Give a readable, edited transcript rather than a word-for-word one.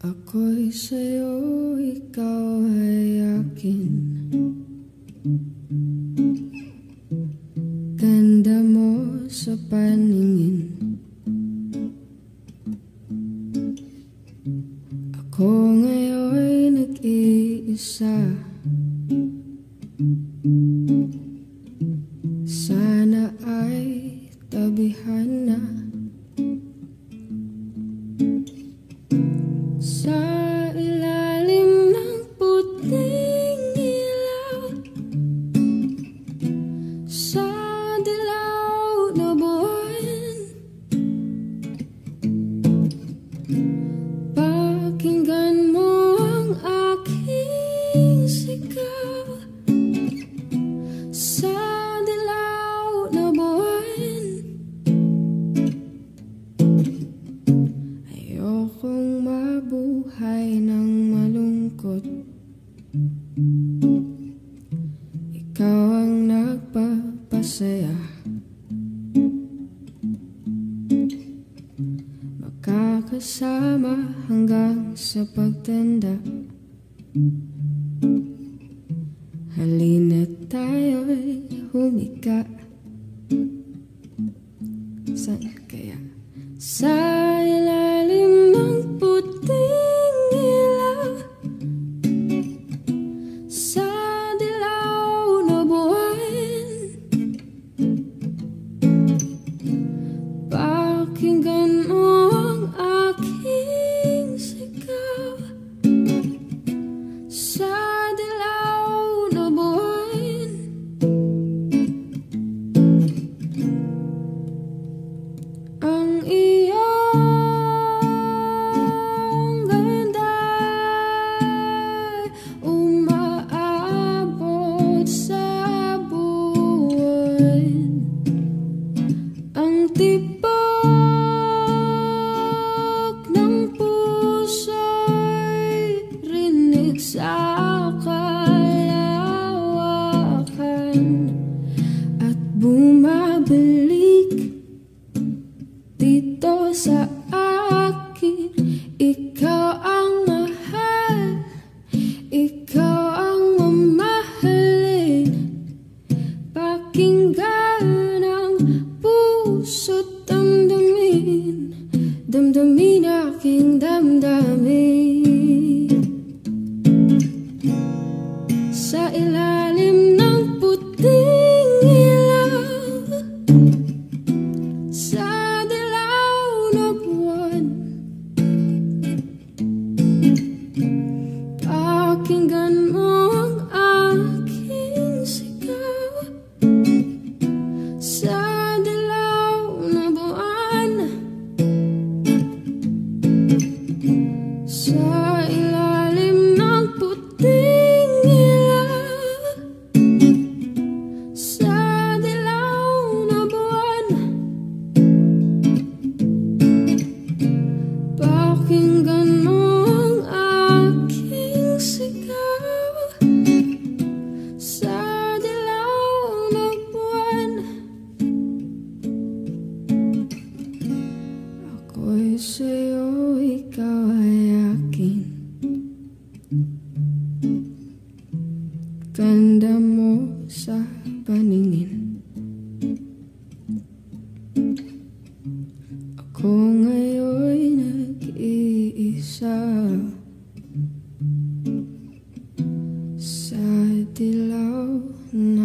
Ako'y sa'yo, ikaw ay akin. Ganda mo sa paningin. Ako ngayon nag-iisa. Sana ay tabihan na. Sa ilalim ng puting ilaw, sa dilaw na buwan, pakinggan mo ang aking sigaw. Sa dilaw na buwan, ayokong mabuhay ng malungkot. Ikaw ang nagpapasaya. Makakasama hanggang sa pagtanda. Halina't tayo'y humika. Saan kaya? Sa ilalim ng puting ilaw, sa dilaw na buwan, pakinggan mo ang aking sigaw. Sa dilaw na buwan, ang iyong ganda'y umaabot sa buwan. Ang tibok ng puso'y rinig sa kalawakan at bumabalik dito sa akin. Ikaw ang mahal, ikaw ang mamahalin. Pakinggan ang puso't damdamin, damdamin aking damdamin. Sa ilalim ng puting ilaw, sa dilaw na buwan, pakinggan mo ang aking sigaw. Sa dilaw na buwan, sa ilalim ng puting ilaw, sa dilaw na buwan, pakinggan mo ang aking sigaw. Sa dilaw na buwan, ako'y sa'yo, ikaw ay akin. Ganda mo sa paningin. Ako ngayon nag-iisa. Sa dilaw na